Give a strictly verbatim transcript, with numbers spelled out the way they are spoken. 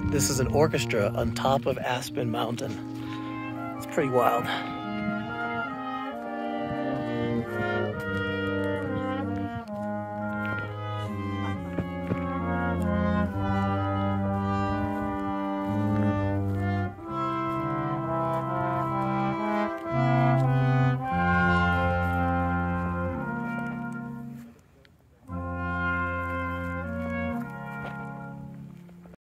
This is an orchestra on top of Aspen Mountain. It's pretty wild.